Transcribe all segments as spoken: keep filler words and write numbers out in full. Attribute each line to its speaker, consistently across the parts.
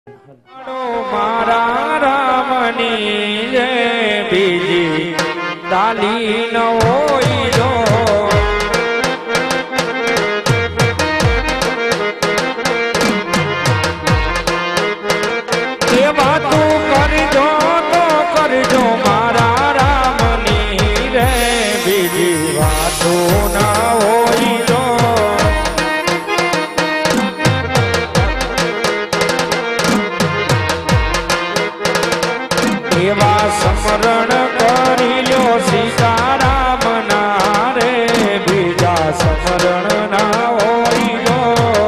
Speaker 1: મારા રામની જય બીજી તાલી ન હોય જો એ વાતું કરજો તો કરજો મારા રામની રે બીજી વાતું ના હોય જો એવા સમરણ કરી લ્યો સીતારામ ના રે બીજા સમરણ ના હોય લો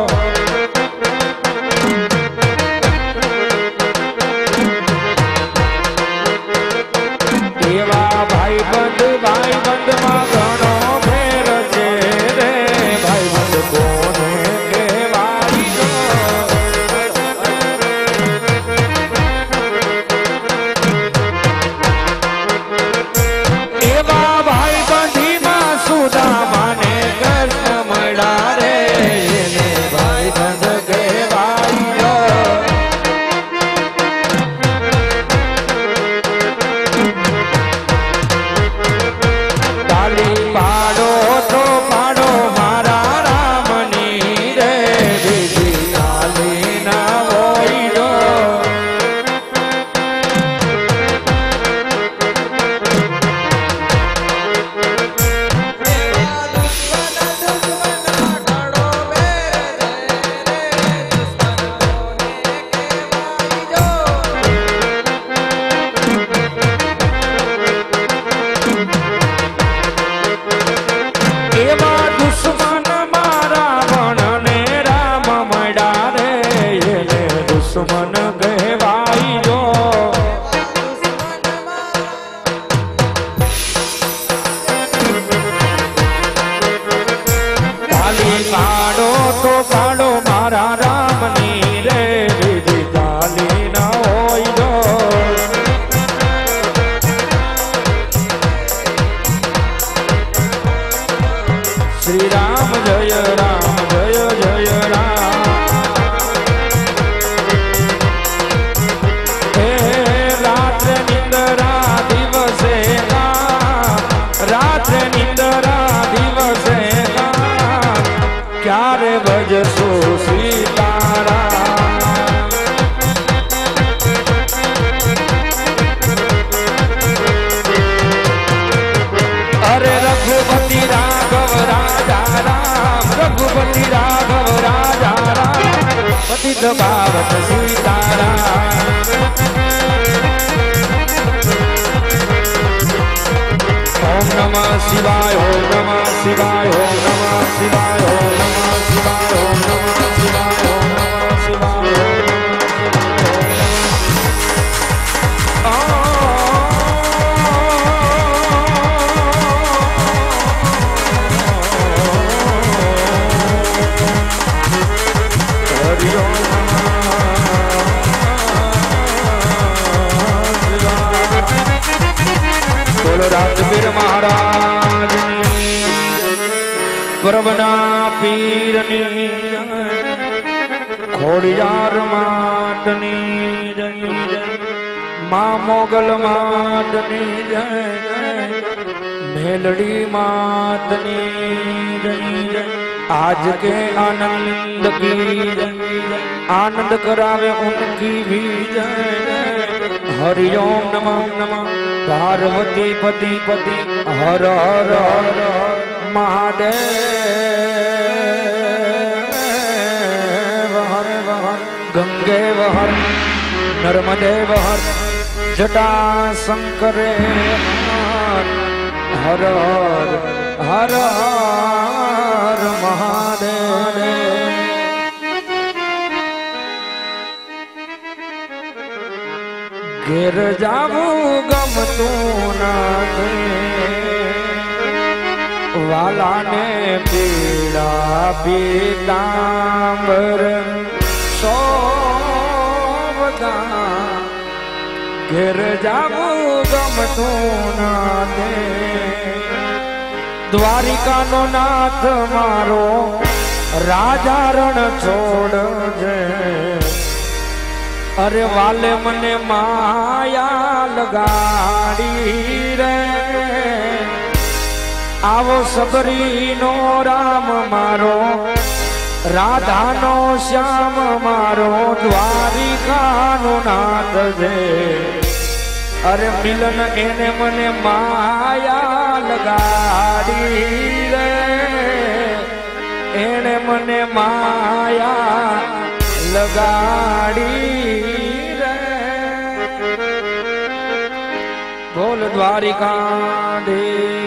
Speaker 1: એવા ભાઈ બંધ ભાઈ બંધ માં ઘણો ફેર છે રે ભાઈ બંધ કોને કહેવાય એવા ભાઈ બંધી માં સુદામાને કૃષ્ણ મળ્યા રે એને ભાઈ બંધ કહેવાય તાલી પાડો તો પાડો મારા રામની રે બીજી તાલી ના હોય જો એવા દુશ્મન મારા વણને રામ મળ્યા રે એને દુશ્મન કહેવાય જો તાલી પાડો તો પાડો મારા રામની રે બીજી તાલી ન હોય જો શ્રી રામ જય રામ જય જય રામ હે રાત્રે નિંદરા દિવસે રાત્રે નિંદરા દિવસે ક્યારે ભજશો સીતારામ અરે રઘુપતિ રાઘવ રાજા રામ રઘુપતિ રાઘવ રાજા રામ પતિત પાવન સીતારામ ઓમ નમઃ શિવાય ઓમ નમઃ શિવાય ઓમ નમઃ શિવાય ઓમ નમઃ શિવાય ઓમ નમઃ શિવાય ઓમ નમઃ શિવાય બોલો રાજવીર મહારાજ પરવના પીરની ખોડિયાર માતની જય મા મોગલ માતની જય મેલડી માતની જય आज के आनंद की आनंद करावे उनकी भी जय हरिओम नमः नमः पार्वती पति पति हर हर हर महादेव हर हर गंगे हर नर्मदे हर जटा शंकरे हर हर हर हर महादेव ઘેર જાવું ગમતું નથી વાલાને પીડા પીતાંબર સોવગા ઘેર જાવું ગમતું નથી દ્વારિકાનો નાથ મારો રાજા રણ છોડ છે અરે વાલે મને માયા લગાડી રે આવો સબરીનો રામ મારો રાધાનો શ્યામ મારો દ્વારિકાનો નાથ છે અરે મિલન એને મને માયા લગાડી રે એને મને માયા લગાડી રે બોલ દ્વારિકા દે